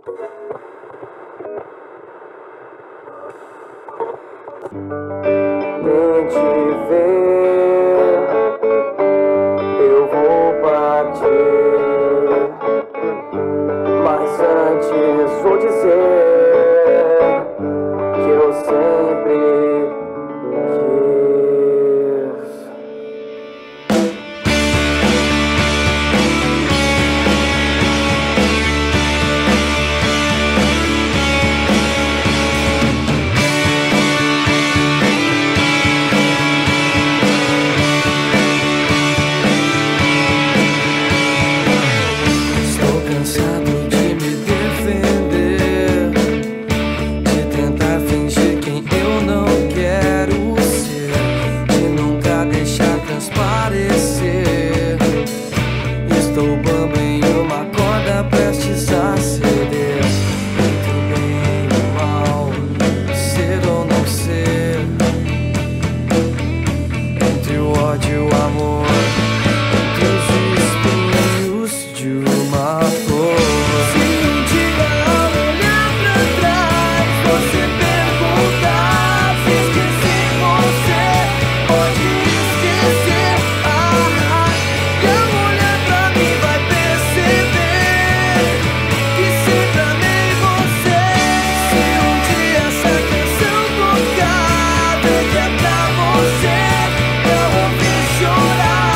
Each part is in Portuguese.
Nem te ver, eu vou partir, mas antes vou dizer que eu sempre quis. Cansado de me defender, de tentar fingir quem eu não quero ser, de nunca deixar transparecer. Estou bambo em uma corda prestes a ceder, entre o bem e o mal, ser ou não ser, entre o ódio e o amor, entre os espinhos de uma flor. Se um dia ao olhar pra trás você perguntar se esqueci você, pode esquecer. E ao olhar pra mim vai perceber que sempre amei você. Se um dia essa canção tocar, ver que é pra você, eu vou me chorar.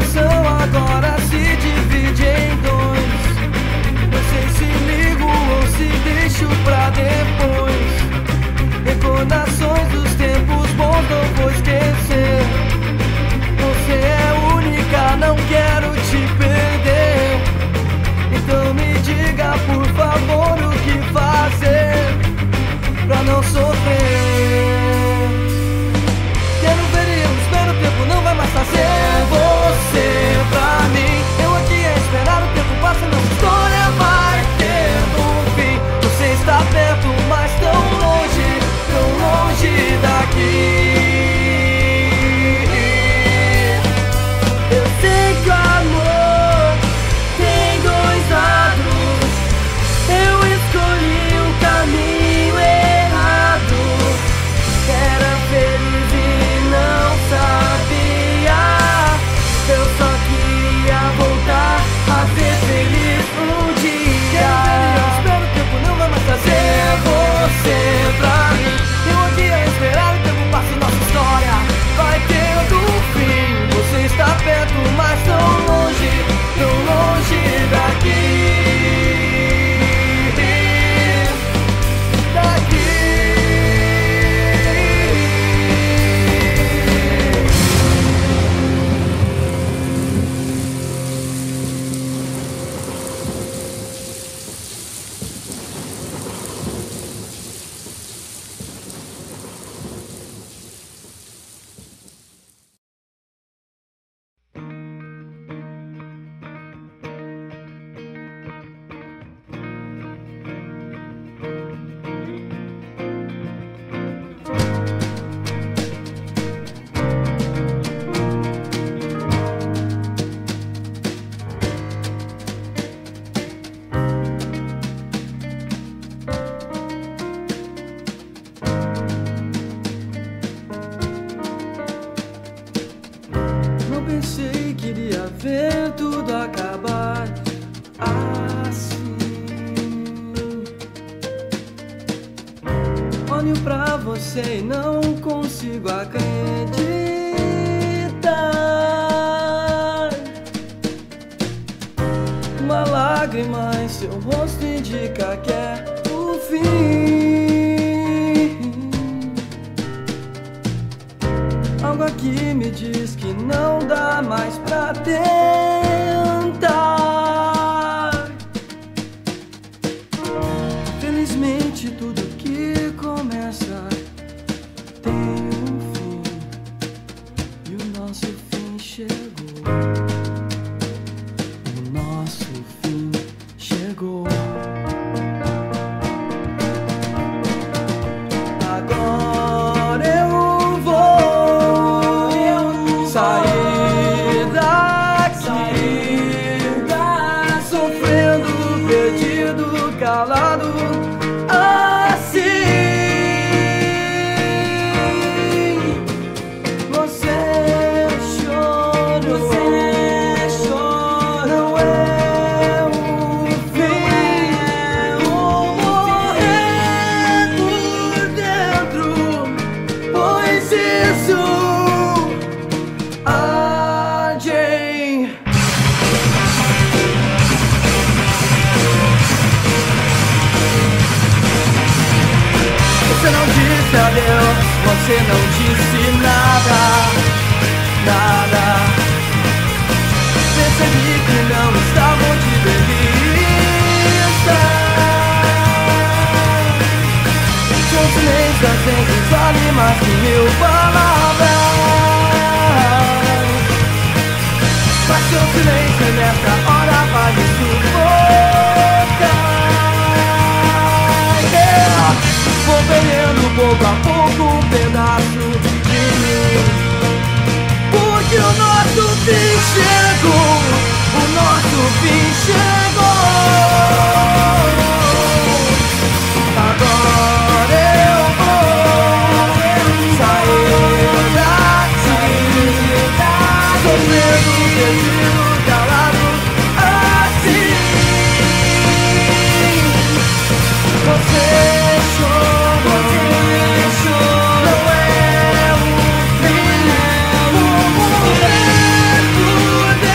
coração agora se divide em dois. Não sei se ligo ou se deixo pra depois. Recordações dos tempos bons não vou esquecer. Você é única, não quero te perder. Então me diga por favor o que fazer pra não sofrer. Quero ver e eu espero, o tempo não vai mais fazer você pra mim. Eu aqui a esperar, o tempo passa, nossa história vai ter um fim. Você está perto, mas tão longe daqui. Eu sei que o amor tem dois lados. Eu escolhi o caminho errado. Era feliz e não sabia. Eu só queria voltar a ser feliz um dia. Eu espero que o tempo não vai mais trazer você pra mim. Eu aqui a esperar, o tempo passa, nossa história vai tendo fim. Você está perto, mas tão longe daqui. Pensei que iria ver tudo acabar assim. Olho pra você e não consigo acreditar. Uma lágrima em seu rosto indica que é o fim. Algo aqui me diz que não dá mais pra tentar. Felizmente tudo que começa tem um fim. E o nosso fim chegou. O nosso fim chegou. Agora eu sair daqui, sofrendo, perdido, calado, assim. Você chorou, não é o fim. Vou morrer por dentro, pois isso você não disse adeus, você não disse nada, nada. Percebi que não estava onde devia estar. Seu silêncio às vezes vale mais que 1000 palavras. Mas seu silêncio nessa hora vai me sufocar. Vou perdendo pouco a pouco um pedaço de mim. Porque o nosso fim chegou. O nosso fim chegou. Agora eu vou sair daqui, sofrendo, perdido, calado, assim. Você não é o fim. Vou morrer por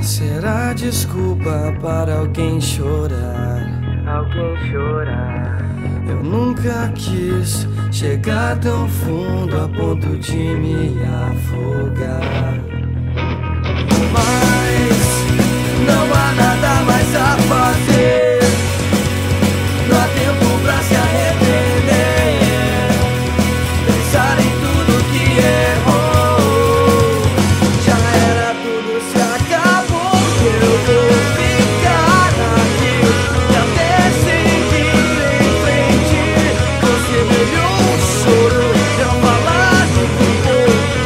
será desculpa para alguém chorar. Eu nunca quis chegar tão fundo a ponto de me afogar. Mas não há nada mais a fazer. Não há tempo pra se arrepender. Pensar em tudo que errou. Já era, tudo se acabou. Eu vou ficar aqui e até seguir em frente. Você brilhou um choro, eu falar de tudo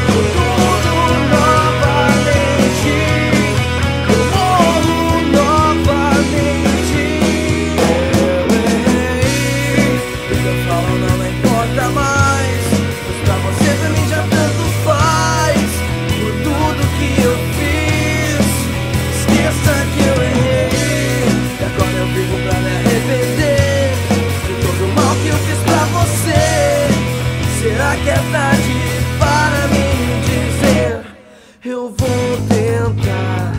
novamente. Eu morro novamente. Eu errei, o que eu falo não importa mais, pois pra você também já tanto faz. Por tudo que eu fiz, esqueça que eu errei. E agora eu vivo pra me arrepender de todo o mal que eu fiz pra você. Será que é tarde para mim dizer? Eu vou tentar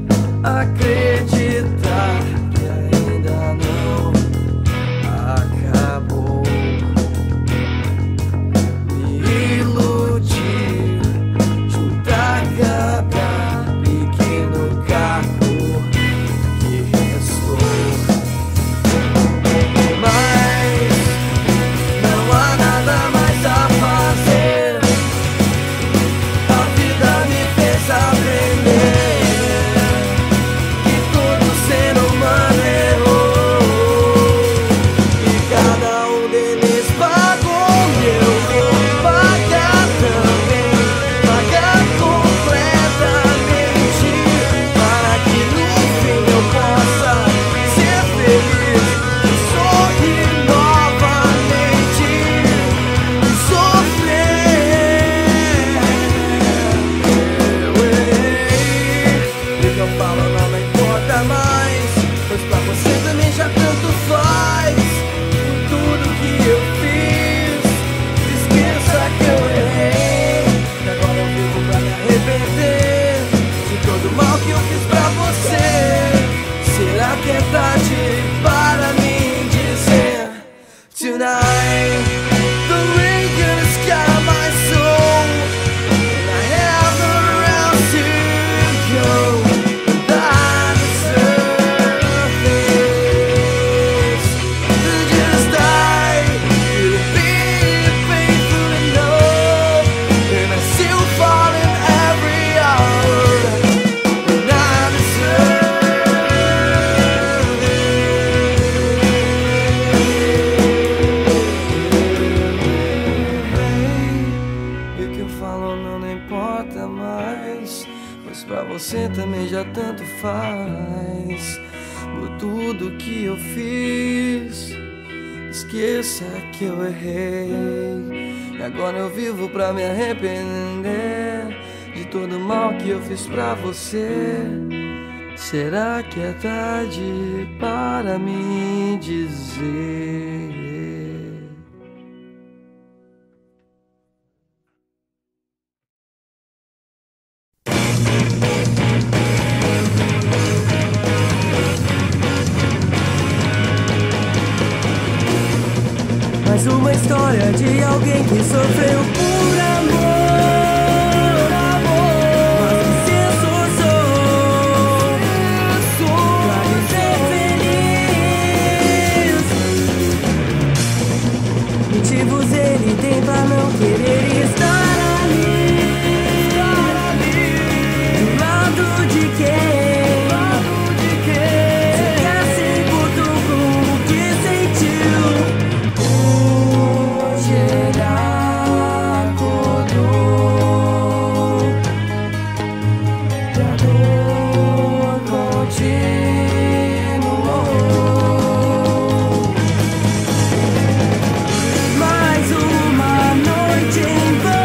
acreditar que ainda não acabou. Me iludir, juntar cada pequeno caco que restou. Mas não há nada mais a fazer. A vida me fez aprender que todo ser humano errou. E cada um deles pagou. E eu vou pagar também, pagar completamente, para que no fim eu possa ser feliz e sorrir novamente e sofrer. Eu errei, o que eu falo não importa mais, pois pra você também já tanto faz. Por tudo que eu fiz, esqueça que eu errei. E agora eu vivo pra me arrepender de todo o mal que eu fiz pra você. Será que é tarde para mim dizer? Tonight, the rain gonna sky my soul, and I have nowhere else to go. And I deserve this, to just die, to be faithful enough, and I still fall in every hour. And I deserve it. E o que eu falo não importa mais, pois pra você também já tanto faz. Por tudo que eu fiz, esqueça que eu errei. E agora eu vivo pra me arrepender de todo o mal que eu fiz pra você. Será que é tarde para me dizer? Mais uma história de alguém que sofreu por amor, mas que se esforçou pra viver feliz. Motivos ele tem pra não querer estar ali, do lado de quem? Mais uma noite em vão.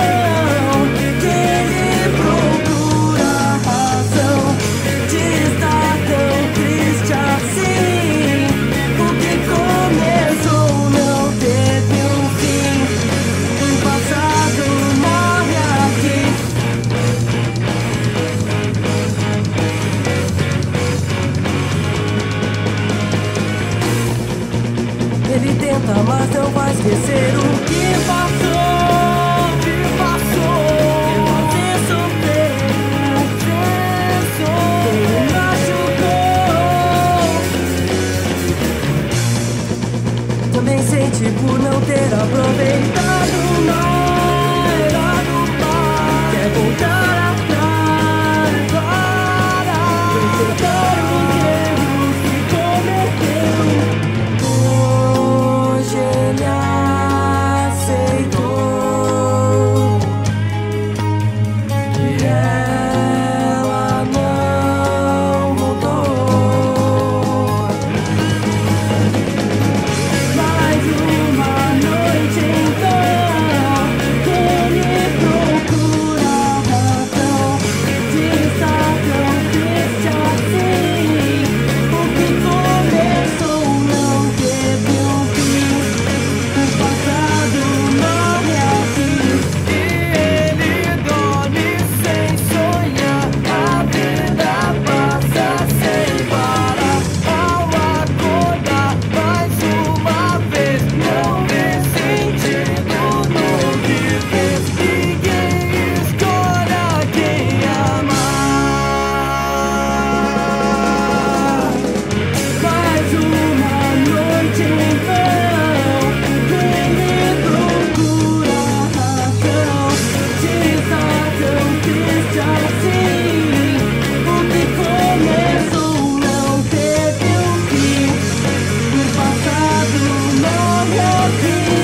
só esquecer o que passou, que passou. Eu fazer sofrer, quem me machucou. Também senti por não ter aproveitado mais. Quer voltar atrás agora, perdoar os erros que cometeu. Hoje ele aceitou que ela não voltou. Mais uma noite então, ele procura razão de estar tão triste assim. O que começou não teve um fim, o passado não é assim. E ele dorme sem sonhar, a vida passa sem parar. Ao acordar mais uma vez, não vê sentido no viver. Ninguém escolhe quem amar. Mais uma noite então, ele procura razão de estar tão triste assim. O que começou não teve um fim, o passado não é fim.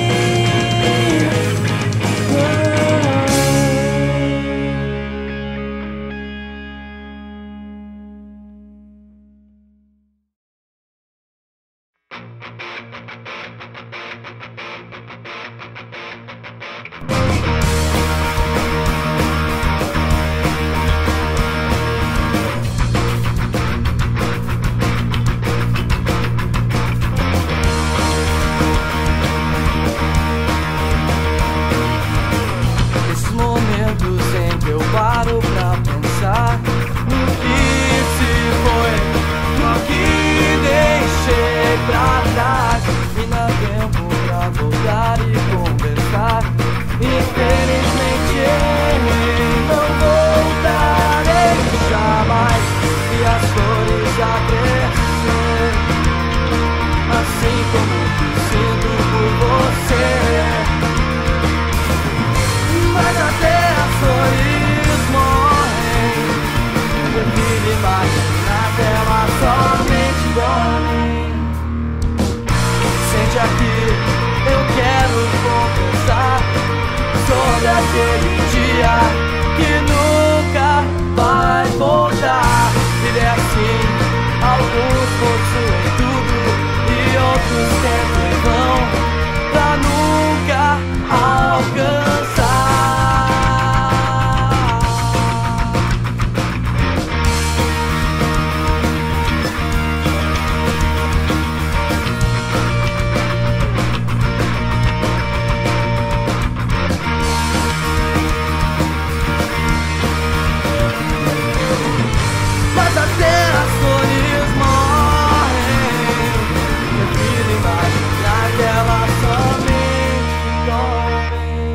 Esses momentos em que eu paro pra pensar no que se foi, no que deixei pra trás. E não há tempo pra voltar e conversar. Infelizmente não voltarei jamais. E as flores já crescer, assim como eu sinto por você. Mas até as flores morrem, eu prefiro imaginar que elas somente dormem. Sente aqui, eu quero confessar sobre aquele dia que nunca vai voltar. Ele é assim, alguns possuem tudo e outros sempre vão pra nunca alcançar. Mas até as flores morrem, eu prefiro imaginar que elas somente dormem.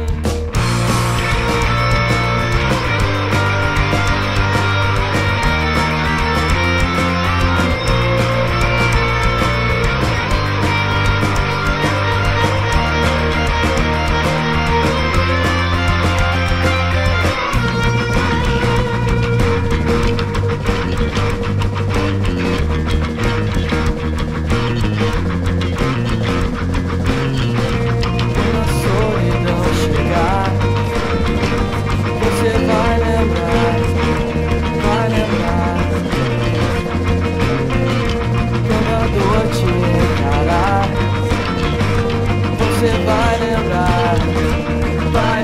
Quando a solidão chegar, você vai lembrar, vai lembrar. Quando a dor te encarar, você vai lembrar, vai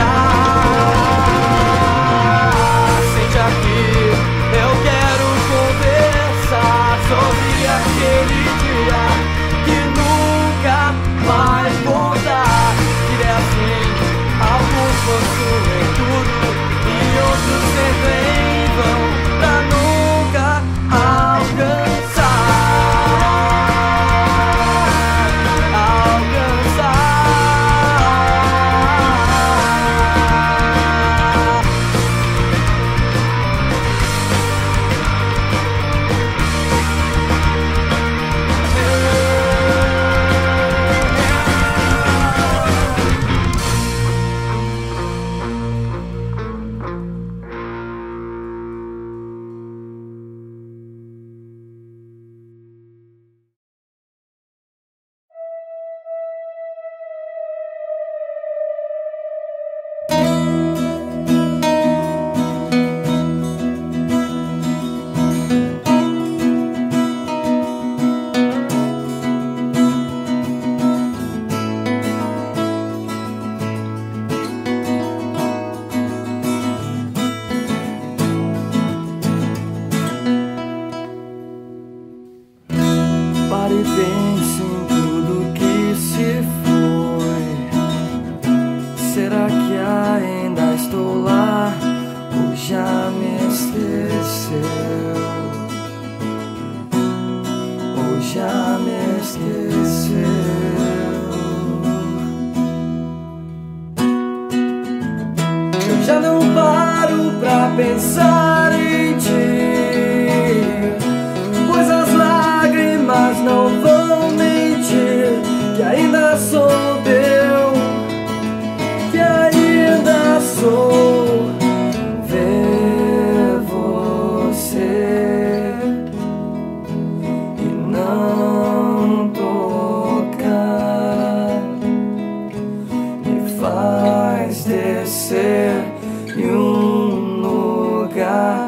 lembrar. Sente aqui, eu quero conversar sobre aquele dia que nunca vai voltar. E é assim, alguns possuem tudo e outros sempre vão pra nunca alcançar. Alcançar. pensar em ti, pois as lágrimas não vão mentir, que ainda sou teu, que ainda sou. Ver você e não tocar me faz descer em um lugar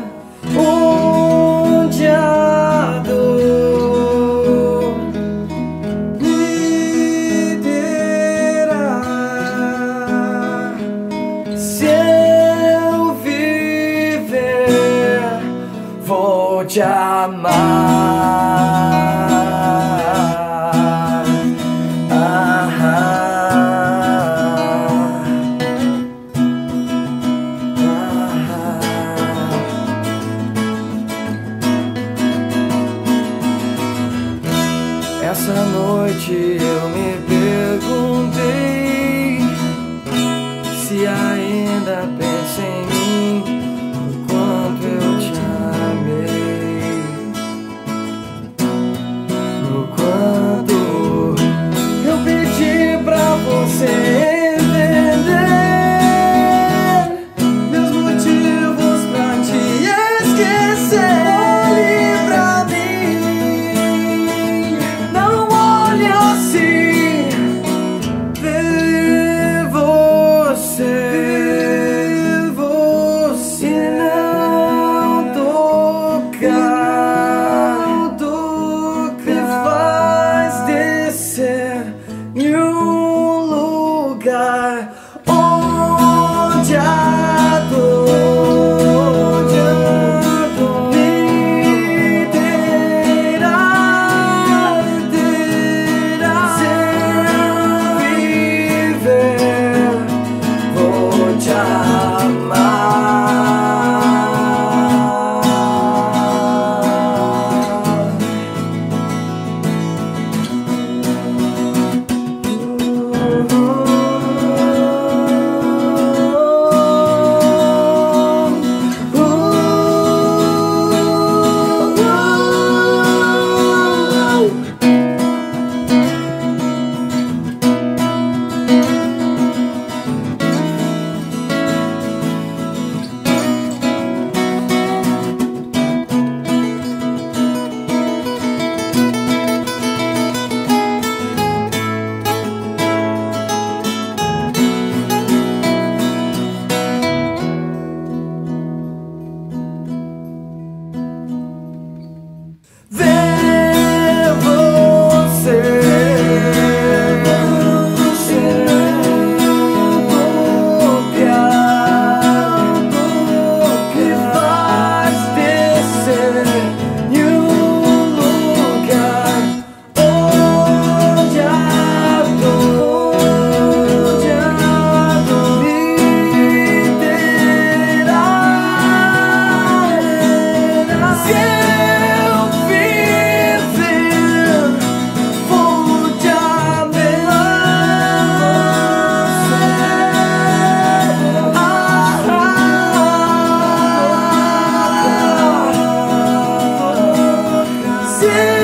onde a dor me terá. Se eu viver, vou te amar. Essa noite eu me perguntei se ainda pensa em mim, o quanto eu te amei, o quanto eu pedi pra você entender meus motivos pra te esquecer. Onde a dor me terá. Se eu viver, vou te amar. Se